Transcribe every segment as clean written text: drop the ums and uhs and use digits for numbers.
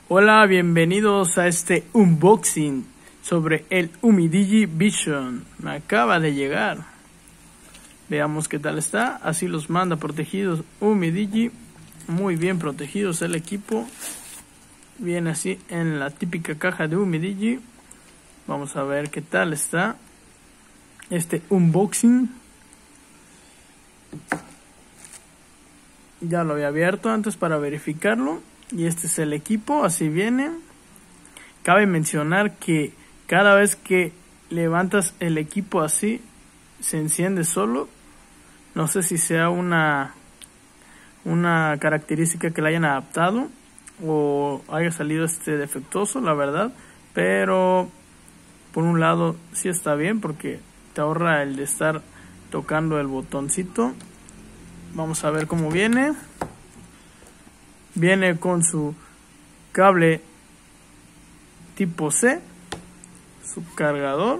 Hola, bienvenidos a este unboxing sobre el UMIDIGI Vision. Me acaba de llegar. Veamos qué tal está. Así los manda protegidos UMIDIGI. Muy bien protegidos el equipo. Viene así en la típica caja de UMIDIGI. Vamos a ver qué tal está este unboxing. Ya lo había abierto antes para verificarlo. Y este es el equipo, así viene. Cabe mencionar que cada vez que levantas el equipo así, se enciende solo. No sé si sea una característica que le hayan adaptado o haya salido defectuoso, la verdad. Pero por un lado sí está bien porque te ahorra el de estar tocando el botoncito. Vamos a ver cómo viene. Viene con su cable tipo C, su cargador,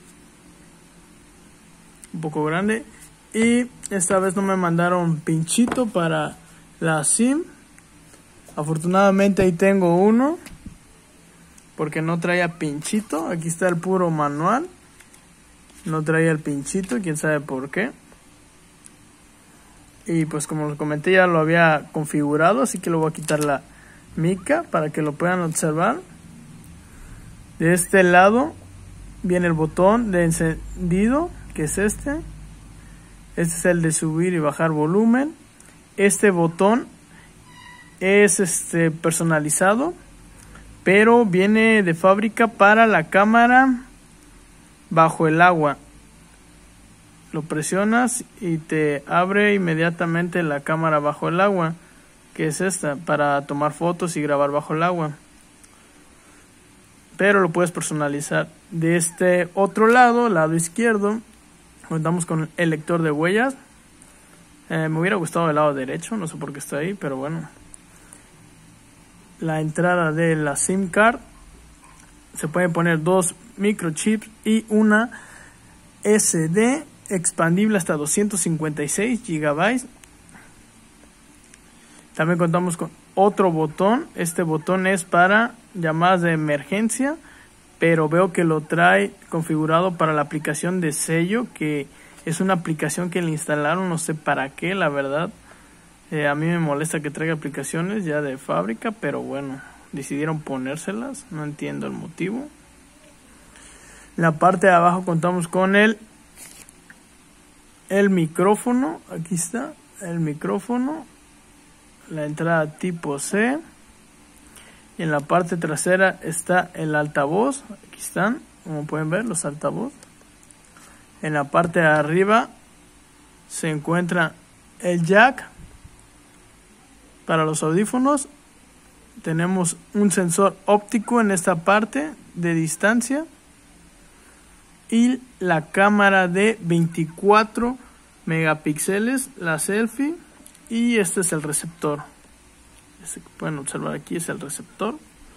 un poco grande, y esta vez no me mandaron pinchito para la SIM. Afortunadamente ahí tengo uno, porque no traía pinchito. Aquí está el puro manual, no traía el pinchito, quién sabe por qué. Y pues como les comenté, ya lo había configurado, así que le voy a quitar la mica para que lo puedan observar. De este lado viene el botón de encendido, que es este. Este es el de subir y bajar volumen. Este botón es personalizado, pero viene de fábrica para la cámara bajo el agua. Lo presionas y te abre inmediatamente la cámara bajo el agua, que es esta, para tomar fotos y grabar bajo el agua. Pero lo puedes personalizar. De este otro lado izquierdo, contamos con el lector de huellas. Me hubiera gustado el lado derecho, no sé por qué está ahí, pero bueno. La entrada de la SIM card. Se pueden poner 2 microchips y una SD expandible hasta 256 GB. También contamos con otro botón. Este botón es para llamadas de emergencia, pero veo que lo trae configurado para la aplicación de sello, que es una aplicación que le instalaron, no sé para qué, la verdad. A mí me molesta que traiga aplicaciones ya de fábrica, pero bueno, decidieron ponérselas, no entiendo el motivo. En la parte de abajo contamos con el micrófono. Aquí está el micrófono, la entrada tipo C, y en la parte trasera está el altavoz. Aquí están, como pueden ver, los altavoz. En la parte de arriba se encuentra el jack para los audífonos. Tenemos un sensor óptico en esta parte de distancia y la cámara de 24 megapíxeles, la selfie, y este es el receptor. Este que pueden observar aquí es el receptor.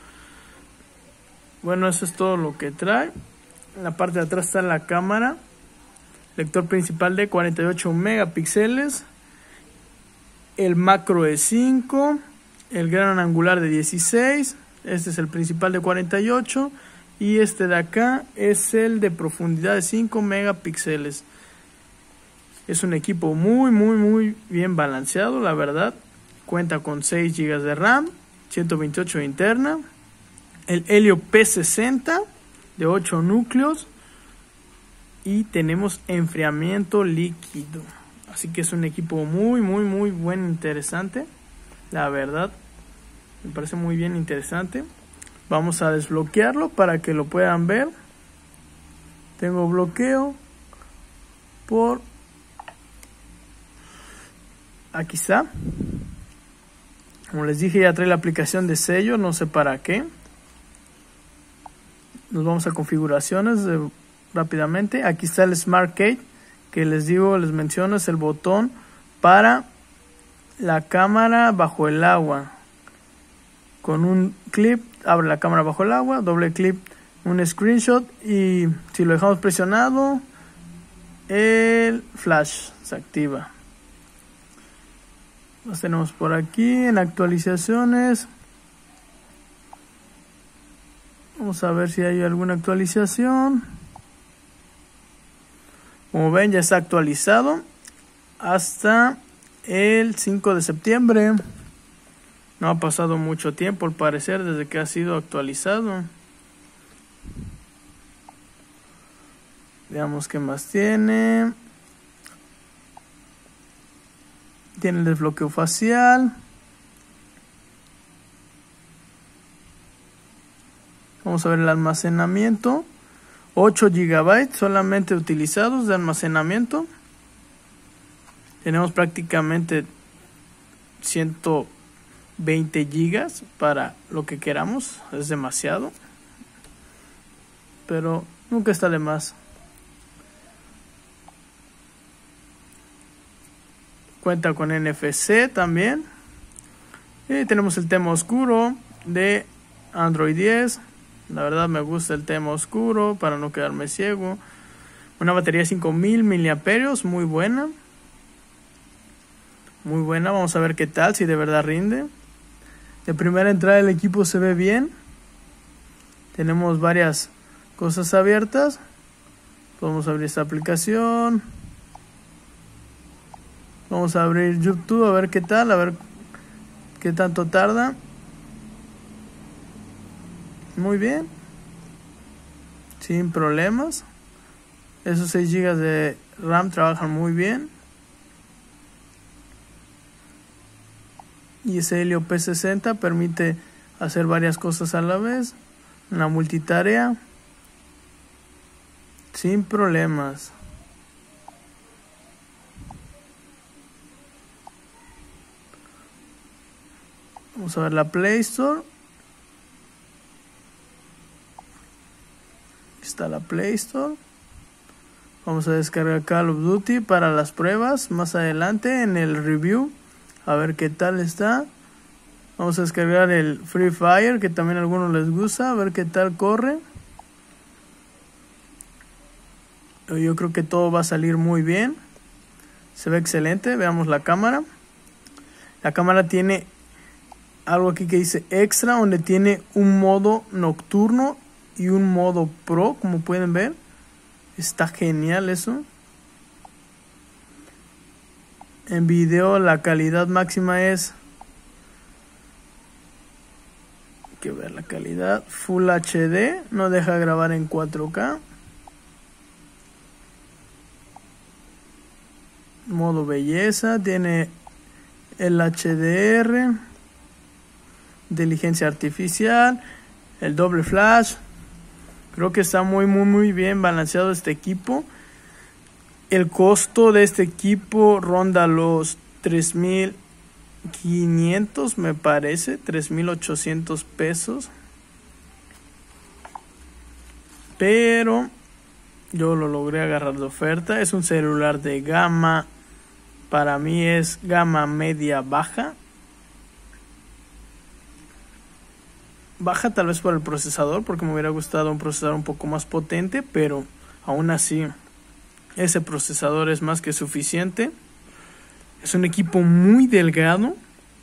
Bueno, eso es todo lo que trae. En la parte de atrás está la cámara, lector principal de 48 megapíxeles, el macro de 5, el gran angular de 16, este es el principal de 48, y este de acá es el de profundidad de 5 megapíxeles. Es un equipo muy bien balanceado, la verdad. Cuenta con 6 GB de RAM, 128 de interna, el Helio P60 de 8 núcleos, y tenemos enfriamiento líquido. Así que es un equipo muy bueno, interesante. La verdad, me parece muy bien interesante. Vamos a desbloquearlo para que lo puedan ver. Tengo bloqueo por... Aquí está. Como les dije, ya trae la aplicación de sello, no sé para qué. Nos vamos a configuraciones rápidamente. Aquí está el Smart Key, que les menciono, es el botón para la cámara bajo el agua. Con un clip abre la cámara bajo el agua, doble clip, un screenshot, y si lo dejamos presionado, el flash se activa. Los tenemos por aquí en actualizaciones. Vamos a ver si hay alguna actualización. Como ven, ya está actualizado hasta el 5 de septiembre. No ha pasado mucho tiempo al parecer desde que ha sido actualizado. Veamos qué más tiene. Tiene el desbloqueo facial. Vamos a ver el almacenamiento. 8 GB solamente utilizados de almacenamiento. Tenemos prácticamente 120 GB para lo que queramos. Es demasiado. Pero nunca está de más. Cuenta con NFC también. Y tenemos el tema oscuro de Android 10. La verdad me gusta el tema oscuro para no quedarme ciego. Una batería de 5000 mAh, muy buena. Muy buena, vamos a ver qué tal, si de verdad rinde. De primera entrada el equipo se ve bien. Tenemos varias cosas abiertas. Podemos abrir esta aplicación. Vamos a abrir YouTube a ver qué tal, a ver qué tanto tarda. Muy bien. Sin problemas. Esos 6 GB de RAM trabajan muy bien. Y ese Helio P60 permite hacer varias cosas a la vez. Una multitarea. Sin problemas. Vamos a ver la Play Store. Está la Play Store. Vamos a descargar Call of Duty para las pruebas más adelante en el review, a ver qué tal está. Vamos a descargar el Free Fire, que también a algunos les gusta, a ver qué tal corre. Yo creo que todo va a salir muy bien. Se ve excelente. Veamos la cámara. La cámara tiene algo aquí que dice extra, donde tiene un modo nocturno y un modo pro, como pueden ver. Está genial eso. En video la calidad máxima es, hay que ver la calidad, Full HD, no deja grabar en 4K. Modo belleza, tiene el HDR, inteligencia artificial, el doble flash. Creo que está muy bien balanceado este equipo. El costo de este equipo ronda los 3,500, me parece, 3,800 pesos. Pero yo lo logré agarrar de oferta. Es un celular de gama, para mí es gama media baja. Baja tal vez por el procesador, porque me hubiera gustado un procesador un poco más potente, pero aún así ese procesador es más que suficiente. Es un equipo muy delgado,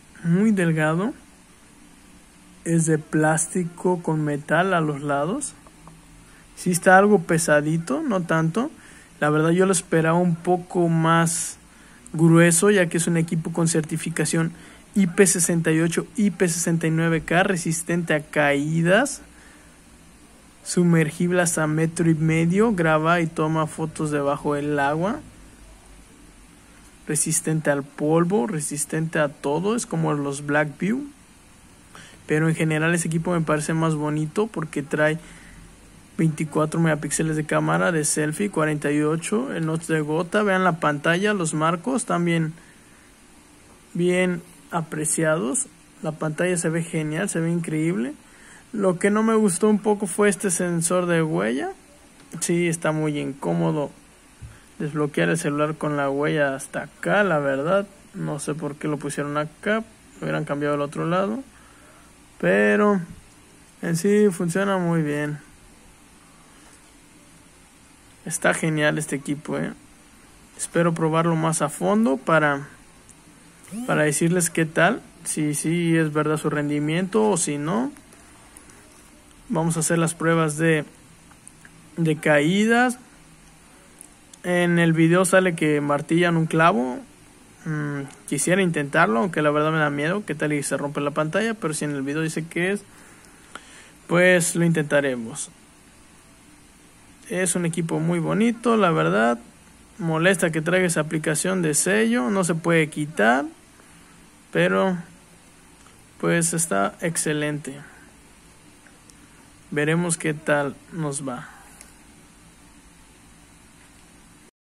es de plástico con metal a los lados. Sí está algo pesadito, no tanto. La verdad yo lo esperaba un poco más grueso, ya que es un equipo con certificación IP68, IP69K, resistente a caídas, sumergible hasta 1,5 metros, graba y toma fotos debajo del agua, resistente al polvo, resistente a todo, es como los Blackview. Pero en general ese equipo me parece más bonito porque trae 24 megapíxeles de cámara de selfie, 48 el notch de gota. Vean la pantalla, los marcos también bien apreciados. La pantalla se ve genial, se ve increíble. Lo que no me gustó un poco fue este sensor de huella. Sí, está muy incómodo desbloquear el celular con la huella hasta acá, la verdad. No sé por qué lo pusieron acá, lo hubieran cambiado al otro lado. Pero en sí funciona muy bien. Está genial este equipo, Espero probarlo más a fondo para decirles qué tal, si es verdad su rendimiento o si no. Vamos a hacer las pruebas de caídas. En el video sale que martillan un clavo. Quisiera intentarlo, aunque la verdad me da miedo. ¿Qué tal y se rompe la pantalla? Pero si en el video dice que es, pues lo intentaremos. Es un equipo muy bonito, la verdad. Molesta que traiga esa aplicación de sello. No se puede quitar, pero pues está excelente. Veremos qué tal nos va.